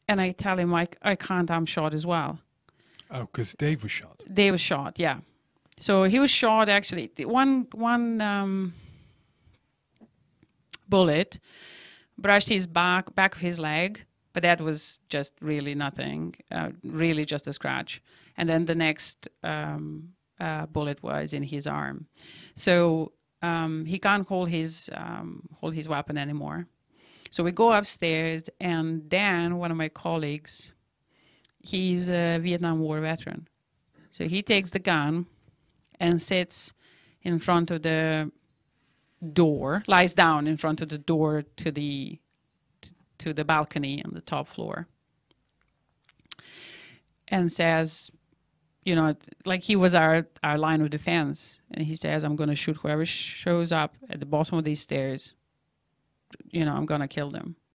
And I tell him, I can't, I'm shot as well. Oh, because Dave was shot. Dave was shot, yeah. So he was shot actually. One bullet brushed his back of his leg, but that was just really nothing, really just a scratch. And then the next bullet was in his arm. So he can't hold his weapon anymore. So we go upstairs, and Dan, one of my colleagues, he's a Vietnam War veteran. So he takes the gun and sits in front of the door, lies down in front of the door to the balcony on the top floor, and says, you know, like he was our line of defense. And he says, I'm going to shoot whoever shows up at the bottom of these stairs. You know, I'm going to kill them.